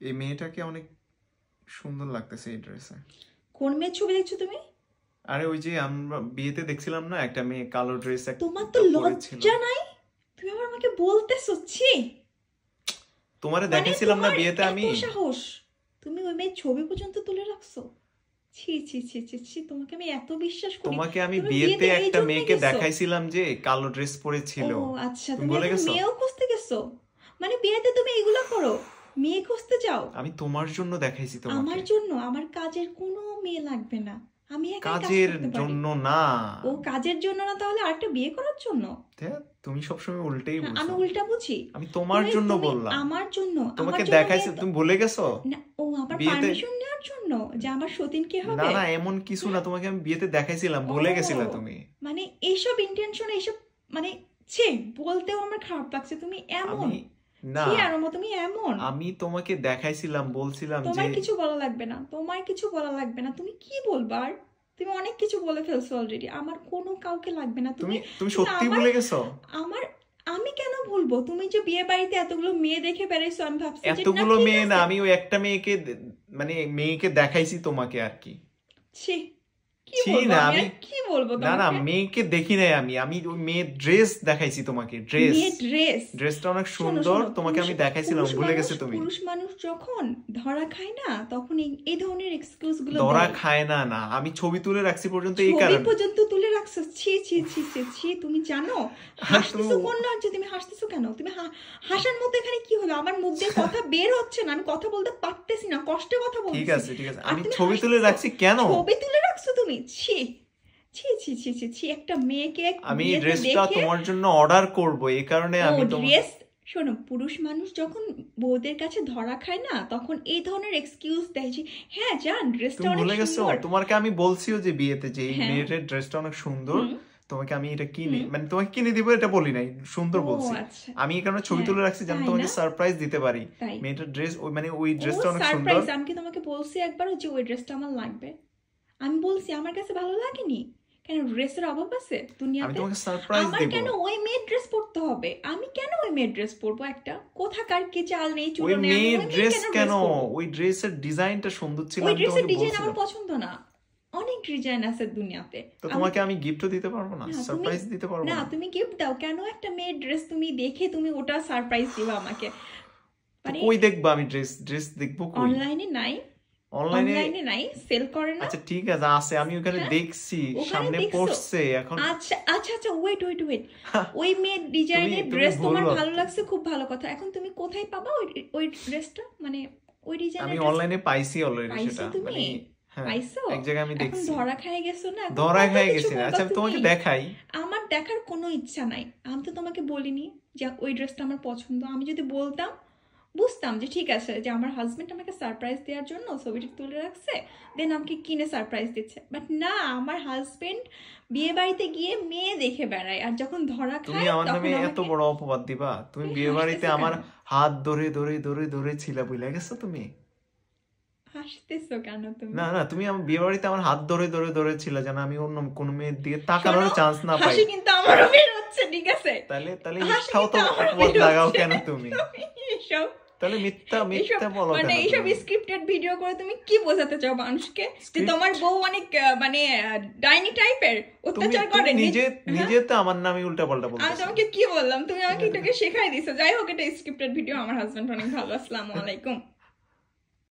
এই মেয়েটাকে অনেক সুন্দর লাগতেছে এই ড্রেসে। কোন মেয়ের ছবি দেখছো তুমি? আরে ওই যে আমরা বিয়েতে দেখছিলাম না একটা মেয়ে কালো ড্রেস একটা। তোমার তো লজ্জা নাই? তুমি আবার আমাকে বলতেছো ছি? তোমারে দেখাইছিলাম না বিয়েতে আমি? এত সাহস, তুমি ওই মেয়ের ছবি পর্যন্ত তুলে রাখছো? ছি ছি ছি ছি ছি, তোমাকে আমি এত বিশ্বাস করি। তোমাকে আমি বিয়েতে একটা মেয়েকে দেখাইছিলাম যে কালো ড্রেস পরে ছিল। ও আচ্ছা, তুমি মেয়েও খুঁজতে গেছো? মানে বিয়েতে তুমি এগুলো করো, মেয়ে খুঁজতে যাও? আমি তোমার জন্য দেখাইছি তোমাকে। আমার জন্য? আমার কাজের কোনো মেয়ে লাগবে না, আমি একাই কাজ করতে পারি। কাজের জন্য না? ও কাজের জন্য না, তাহলে আরেকটা বিয়ে করার জন্য? তুমি সবসময় উল্টেই বুঝো। আমি উল্টা বুঝি? আমি তোমার জন্য বললাম। আমার জন্য? তোমাকে দেখাইছি, তুমি ভুলে গেছো? না, ও আমার পারমিশন নেওয়ার জন্য যে আমার সতীন কে হবে? না না, এমন কিছু না, তোমাকে আমি বিয়েতে দেখাইছিলাম, ভুলে গেছিলা তুমি। মানে এইসব ইন্টেনশন, এইসব মানে ছি, বলতেও আমার খারাপ লাগছে। তুমি এমন না, আরোমা, তুমি এমন। আমি তোমাকে দেখাইছিলাম, বলছিলাম যে তোমার কিছু বলা লাগবে না, তোমার কিছু বলা লাগবে না। তুমি কি বলবার? তুমি অনেক কিছু বলে ফেলছো অলরেডি, আমার কোনো কাউকে লাগবে না। তুমি সত্যি ভুলে গেছো? আমি কেন ভুলবো? তুমি যে বিয়ে বাড়িতে এতগুলো মেয়ে দেখে বেড়াইছো, আমি ভাবছি এতগুলো মেয়ে না, আমি ওই একটা মেয়েকে মানে মেয়েকে দেখাইছি তোমাকে আর কি। ছি কি বলবো আমি? কি বলবো তোমাকে? না না, মেয়েকে দেখি নাই আমি, আমি ওই মেয়ের ড্রেস দেখাইছি তোমাকে। ড্রেসটা অনেক সুন্দর, তোমাকে আমি দেখাইছিলাম, ভুলে গেছো তুমি? পুরুষ মানুষ যখন ধরা খায় না, তখন এই ধরনের এক্সকিউজ গুলো ধরা খায় না। না, আমি ছবি তুলে রাখছি পর্যন্ত, এই কারণে। ছবি পর্যন্ত তুলে রাখছো? ছি ছি ছি ছি ছি, তুমি জানো হাসতেছো কোন লজ্জা? তুমি হাসতেছো কেন? তুমি হাসার মধ্যে এখানে কি হলো? আমার মুখ দিয়ে কথা বের হচ্ছে না, আমি কথা বলতে পারতেছি না, কষ্টে কথা বলছি। ঠিক আছে ঠিক আছে, আমি ছবি তুলে রাখছি। কেন ছবি তুলে রাখছো তুমি? ছি ছি ছি ছি ছি ছি, একটা মেয়েকে আমি ড্রেসটা তোমার জন্য অর্ডার করব, এই কারণে আমি ড্রেস। শোনো, পুরুষ মানুষ যখন বউদের কাছে ধরা খায় না, তখন এই ধরনের এক্সকিউজ দেয় যে হ্যাঁ জান, ড্রেসটা অনেক সুন্দর। তোমাকে আমি বলছিও যে বিয়েতে যে এই মেয়েটার ড্রেসটা অনেক সুন্দর, তোমাকে আমি এটা কিনে মানে তোমাকে কিনে দিব এটা বলি নাই, সুন্দর বলছি। আমি এই কারণে ছবি তুলে রাখছি যেন তোমাকে সারপ্রাইজ দিতে পারি। মেয়েটার ড্রেস ওই মানে ওই ড্রেসটা অনেক সুন্দর। আমি কি তোমাকে বলছি একবারও যে ওই ড্রেসটা আমার লাগবে? আমি বলছি আমার কাছে ভালো লাগেনি কেন? ড্রেসের অভাব আছে দুনিয়াতে? আমি তোমাকে সারপ্রাইজ দেব। আমার কেন ওই মেয়ের ড্রেস পরতে হবে? আমি কেন ওই মেয়ের ড্রেস পরবো? একটা কোথাকার কি চাল নেই, চুল নেই, ওই মেয়ের ড্রেস কেন? ওই ড্রেসের ডিজাইনটা সুন্দর ছিল। ওই ড্রেসের ডিজাইন আমার পছন্দ না, অনেক ডিজাইন আছে দুনিয়াতে। তো তোমাকে আমি গিফটও দিতে পারবো না, সারপ্রাইজ দিতে পারবো না? না, তুমি গিফট দাও কেন? একটা মেয়ের ড্রেস তুমি দেখে তুমি ওটা সারপ্রাইজ দিবা আমাকে? মানে কই দেখবা আমি ড্রেস দেখবো কই? অনলাইনে নাই? অনলাইনে নাই, সেল করে না? আচ্ছা ঠিক আছে, আছে, আমি ওখানে দেখছি, সামনে পড়ছে এখন। আচ্ছা আচ্ছা আচ্ছা, ওয়েট ওয়েট ওয়েট, ওই মেয়ের ডিজাইনের ড্রেস তোমার ভালো লাগছে, খুব ভালো কথা। এখন তুমি কোথায় পাবা ওই ড্রেসটা? মানে ওই ডিজাইনের আমি অনলাইনে পাইছি অলরেডি সেটা। মানে পাইছো? এক জায়গায় আমি দেখছি। এখন ধরা খায় গেছো না? ধরা খায় গেছি না। আচ্ছা তোমাকে দেখাই। আমার দেখার কোনো ইচ্ছা নাই। আমি তো তোমাকে বলিনি যে ওই ড্রেসটা আমার পছন্দ। আমি যদি বলতাম বুঝতাম যে ঠিক আছে, যে আমার হাজবেন্ড আমাকে সারপ্রাইজ দেওয়ার জন্য ছবিটি তুলে রাখছে, দেন আমাকে কিনে সারপ্রাইজ দিচ্ছে। বাট না, আমার হাজবেন্ড বিয়ে বাড়িতে গিয়ে মেয়ে দেখে বেড়ায়, আর যখন ধরা খায় তুমি আমার নামে এত বড় অপবাদ দিবা? তুমি বিয়ে বাড়িতে আমার হাত ধরে ধরে ধরে ধরে ছিলা, বুঝলে গেছো তুমি? হাসতেছো কেন তুমি? না না, তুমি আমার বিয়ে বাড়িতে আমার হাত ধরে ধরে ধরে ছিলা যেন আমি অন্য কোন মেয়ের দিকে তাকানোর চান্স না পাই। হাসি কিন্তু আমারও বের হচ্ছে, ঠিক আছে? তাহলে মিথ্যাও তো অপবাদ লাগাও কেন তুমি? এসব তাহলে মিথ্যা বলো কেন? মানে এইসব স্ক্রিপ্টেড ভিডিও করে তুমি কি বোঝাতে চাও মানুষকে? যে তোমার বউ অনেক মানে ডাইনি টাইপের অত্যাচার করে? নিজে তো আমার নামে উল্টাপাল্টা বলছো। আমি তোমাকে কি বললাম? তুমি আমাকে এটাকে শেখাই দিছো। যাই হোক, এটা স্ক্রিপ্টেড ভিডিও। আমার হাজবেন্ড অনেক ভালো। আসসালামু আলাইকুম।